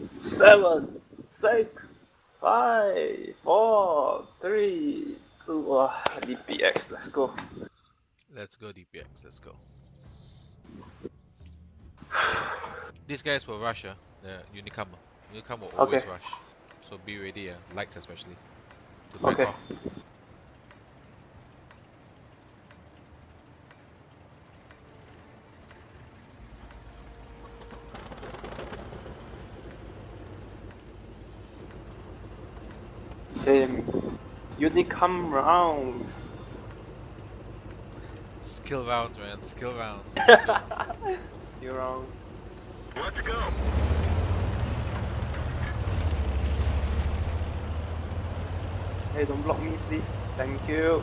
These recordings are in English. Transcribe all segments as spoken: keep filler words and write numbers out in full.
seven, six, five, four, three, two. Oh, D P X. Let's go. Let's go D P X. Let's go. These guys will rush, uh, the Unicum. Unicum will always Okay. rush. So be ready, uh, lights especially, to back Okay. off. Same. Unicum rounds. Skill rounds, man. Skill rounds. New round. Let's go. Hey, don't block me, please. Thank you.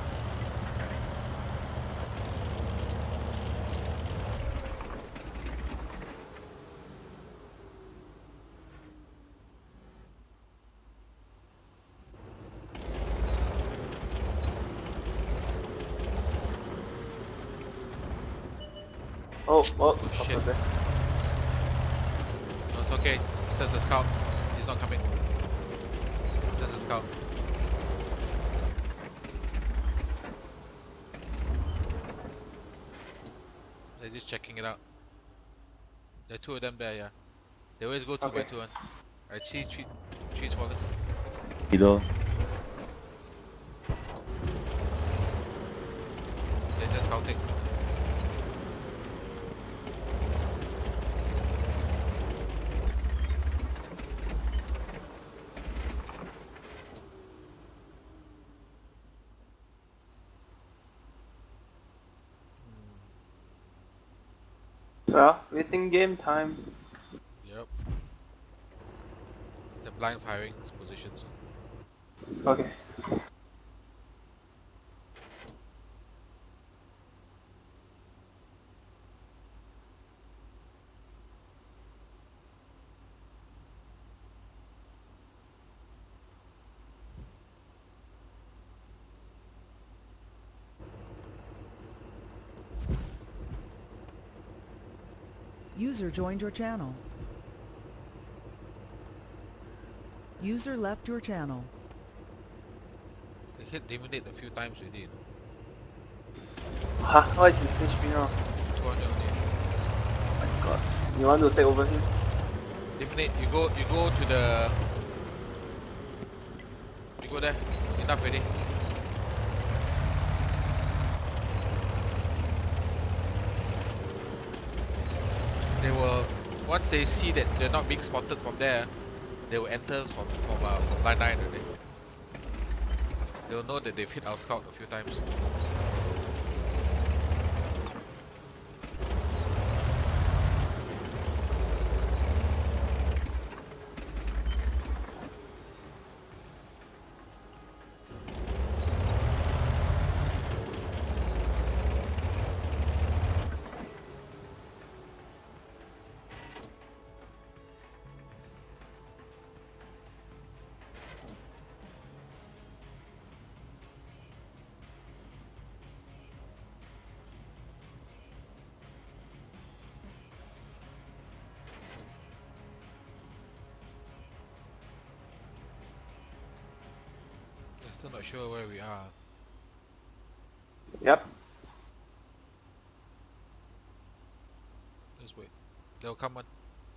Oh, oh, Oh, stop shit. there. No, it's okay. It says a scout. He's not coming. It says a scout. They're just checking it out. There are two of them there, yeah. They always go two by Okay. two. One. Alright, trees, tree, trees falling. Below. They're just scouting. Well, waiting game time. Yep. They're blind firing positions. Okay. User joined your channel. User left your channel. They hit Dominate a few times already. You know? Huh? Why is his H P now? two hundred only. Oh my god. You want to take over him? Dominate, you go, you go to the... You go there. Enough already. They will, once they see that they're not being spotted from there, they will enter from from, uh, from line nine already. They'll know that they've hit our scout a few times. Still not sure where we are. Yep. Just wait. They'll come on.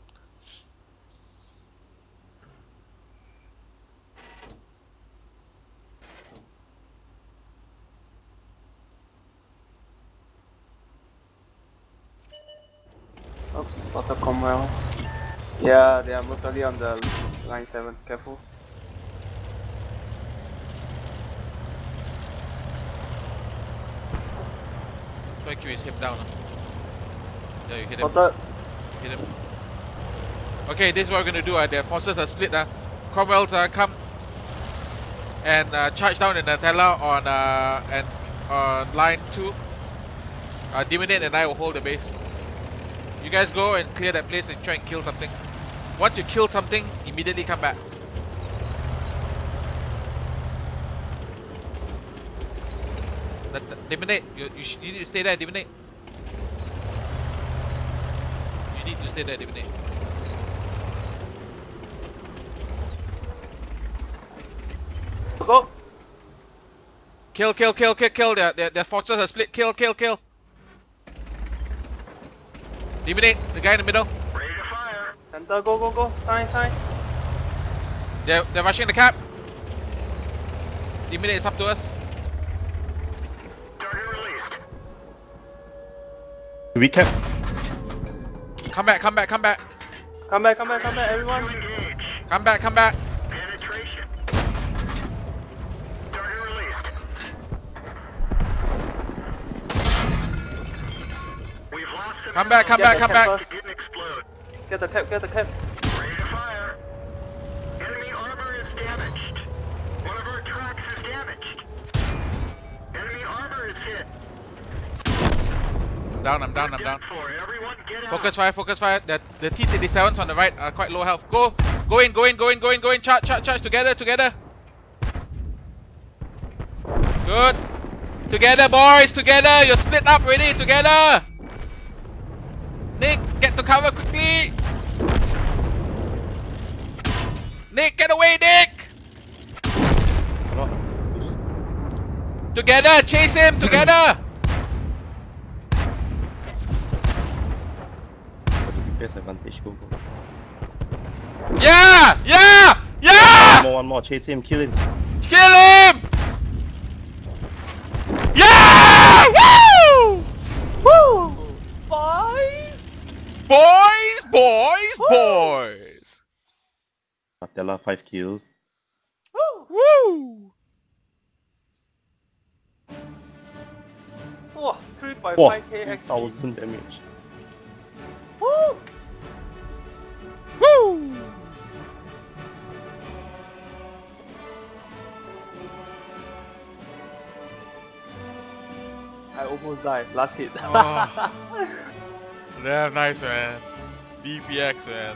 Oh, spotted Cromwell. Yeah, they are mostly on the line seven. Careful. Try to hit him down. Huh? Yeah, you hit him. Spotted. Hit him. Okay, this is what we're gonna do. Uh, their forces are split. Uh. Cromwell's uh, come and uh, charge down in Nutella on uh, and on line two. Uh, Dominate and I will hold the base. You guys go and clear that place and try and kill something. Once you kill something, immediately come back. Dominate, you, you, sh you need to stay there, Dominate. You need to stay there, Dominate. go. Kill, kill, kill, kill, kill. Their, their, their forces are split. Kill, kill, kill. Eliminate the guy in the middle. Ready to fire. Center, go, go, go. Sign, sign. They're, they're rushing the cap. Eliminate, it's up to us. Target released. We cap. Come back, come back, come back. Come back, come back, come back, everyone. To engage. Come back, come back. Penetration. Target released. We've lost some Come back, come Yeah, back, the come camper. back. It didn't explode. Get the cap, get the cap. Ready to fire. Enemy armor is damaged. One of our tracks is damaged. Enemy armor is hit. I'm down, I'm down, I'm down. Done for. Everyone get out. Focus fire, focus fire. The, the T thirty-sevens on the right are quite low health. Go, go in, go in, go in, go in, go in. Charge, charge, charge. Together, together. Good. Together, boys, together. You're split up already, together. Nick, get to cover quickly. Nick, get away, Nick. Together, chase him, together. There's advantage. Go, go. Yeah, yeah, yeah. One more, one more. Chase him. Kill him. Kill him! Yeah! Woo! Woo! Boys! Boys, boys, boys! Patella five kills. Woo! Woo! Oh, three point Wow, five K two X P. thousand damage. Woo! Woo! I almost died. Last hit. Oh. Damn nice, man. D P X, man.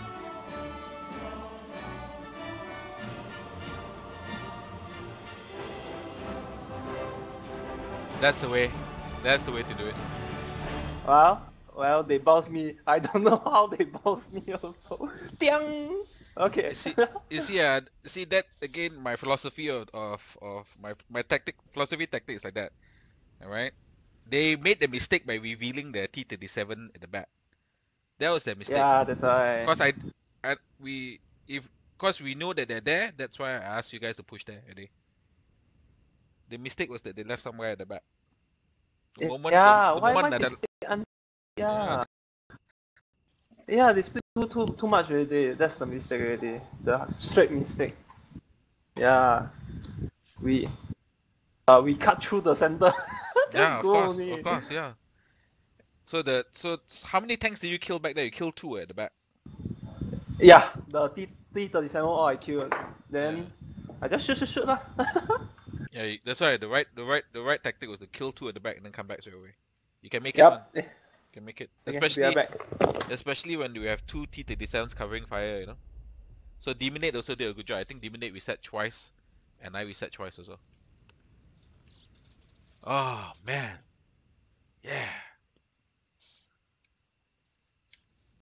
That's the way. That's the way to do it. Well, well, they bounced me. I don't know how they bounced me also. Tiang! Okay. You see, you see, uh, see that again. My philosophy of of of my my tactic philosophy tactic is like that. All right. They made the mistake by revealing the T thirty-seven at the back. That was their mistake. Yeah, that's why. Cause I, I we if cause we know that they're there. That's why I asked you guys to push there. Eddie. The mistake was that they left somewhere at the back. The Eh, moment, yeah, the, the why, why moment they that, split un- yeah. Yeah, they split too, too, too much already. That's the mistake already. The straight mistake. Yeah. We, uh, we cut through the center. yeah, of Go course, only. of course, yeah. So the so how many tanks did you kill back there? You killed two at the back. Yeah, the T T thirty-seven all I killed. Then I just shoot shoot shoot lah. Yeah, you- that's right. The right, the right, the right tactic was to kill two at the back and then come back straight away. You can make it. Man. Yep. You can make it, Okay, we especially are back. especially when we have two T thirty-sevens covering fire. You know. So Demonate also did a good job. I think Demonate reset twice, and I reset twice as well. Oh man, yeah.